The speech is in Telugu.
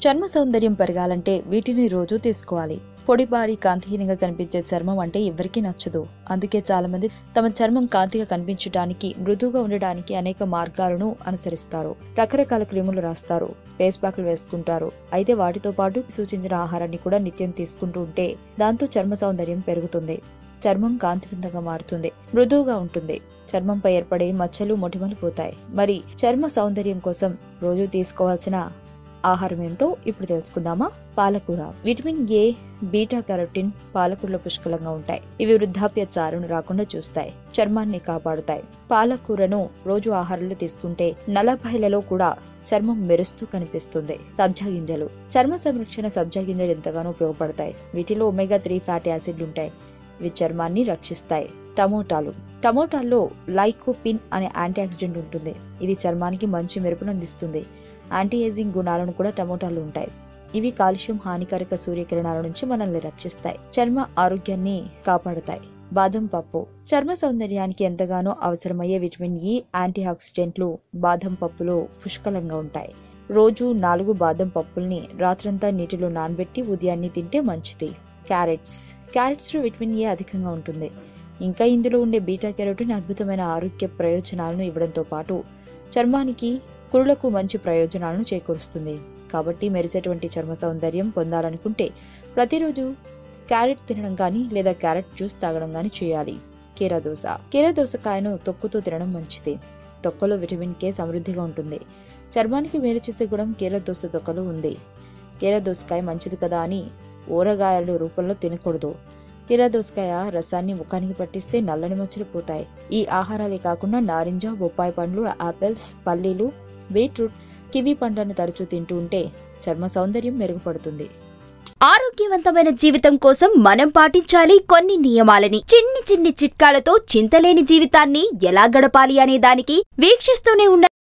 చర్మ సౌందర్యం పెరగాలంటే వీటిని రోజు తీసుకోవాలి. పొడిబారి కాంతిహీనంగా కనిపించే చర్మం అంటే ఎవరికీ నచ్చదు. అందుకే చాలా మంది తమ చర్మం కాంతిగా కనిపించడానికి, మృదువుగా ఉండడానికి అనేక మార్గాలను అనుసరిస్తారు. రకరకాల క్రీములు రాస్తారు, ఫేస్ ప్యాక్లు వేసుకుంటారు. అయితే వాటితో పాటు సూచించిన ఆహారాన్ని కూడా నిత్యం తీసుకుంటూ ఉంటే దాంతో చర్మ సౌందర్యం పెరుగుతుంది. చర్మం కాంతివంతంగా మారుతుంది, మృదువుగా ఉంటుంది. చర్మంపై ఏర్పడే మచ్చలు, మొటిమలు పోతాయి. మరి చర్మ సౌందర్యం కోసం రోజు తీసుకోవాల్సిన ఆహారం ఏమిటో ఇప్పుడు తెలుసుకుందామా? పాలకూర. విటమిన్ ఏ, బీటా కెరోటిన్ పాలకూరలో పుష్కలంగా ఉంటాయి. ఇవి వృద్ధాప్య చారును రాకుండా చూస్తాయి, చర్మాన్ని కాపాడుతాయి. పాలకూరను రోజు ఆహారంలో తీసుకుంటే 40లలో కూడా చర్మం మెరుస్తూ కనిపిస్తుంది. సబ్జా గింజలు. చర్మ సంరక్షణ సబ్జా గింజలు ఎంతగానో ఉపయోగపడతాయి. వీటిలో ఒమేగా-3 ఫ్యాటీ యాసిడ్లు ఉంటాయి. ఇవి చర్మాన్ని రక్షిస్తాయి. టమోటాలు. టమోటాల్లో లైకోపిన్ అనే యాంటీ ఆక్సిడెంట్ ఉంటుంది. ఇది చర్మానికి మంచి మెరుపును అందిస్తుంది. యాంటీ ఏజింగ్ గుణాలను కూడా టమోటాలు ఉంటాయి. ఇవి కాల్షియం హానికారక సూర్యకిరణాల నుంచి మనల్ని రక్షిస్తాయి, చర్మ ఆరోగ్యాన్ని కాపాడుతాయి. బాదం పప్పు. చర్మ సౌందర్యానికి ఎంతగానో అవసరమయ్యే విటమిన్ ఈ, యాంటీ ఆక్సిడెంట్లు బాదం పప్పులో పుష్కలంగా ఉంటాయి. రోజు 4 బాదం పప్పుల్ని రాత్రంతా నీటిలో నానబెట్టి ఉదయాన్నే తింటే మంచిది. క్యారెట్స్. క్యారెట్స్ లో విటమిన్ ఏ అధికంగా ఉంటుంది. ఇంకా ఇందులో ఉండే బీటా కెరోటిన్ అద్భుతమైన ఆరోగ్య ప్రయోజనాలను ఇవ్వడంతో పాటు చర్మానికి, కురులకు మంచి ప్రయోజనాలను చేకూరుస్తుంది. కాబట్టి మెరిసేటువంటి చర్మ సౌందర్యం పొందాలనుకుంటే ప్రతిరోజు క్యారెట్ తినడం కానీ లేదా క్యారెట్ జ్యూస్ తాగడం కానీ చేయాలి. కీరదోస. కీరదోసకాయను తొక్కుతో తినడం మంచిది. తొక్కలో విటమిన్ కే సమృద్ధిగా ఉంటుంది. చర్మానికి మేలు చేసే గుణం కీరదోస తొక్కలో ఉంది. కీరదోసకాయ మంచిది కదా అని ఊరగాయల రూపంలో తినకూడదు. కీరదోసకాయ రసాన్ని ముఖానికి పట్టిస్తే నల్లని మచ్చలు పోతాయి. ఈ ఆహారాలే కాకుండా నారింజ, బొప్పాయి పండ్లు, ఆపిల్స్, పల్లీలు, బీట్రూట్, కివి పండ్లను తరచూ తింటూ ఉంటే చర్మ సౌందర్యం మెరుగుపడుతుంది. ఆరోగ్యవంతమైన జీవితం కోసం మనం పాటించాలి కొన్ని నియమాలని. చిన్ని చిన్ని చిట్కాలతో చింతలేని జీవితాన్ని ఎలా గడపాలి అనే దానికి వీక్షిస్తూనే ఉండాలి.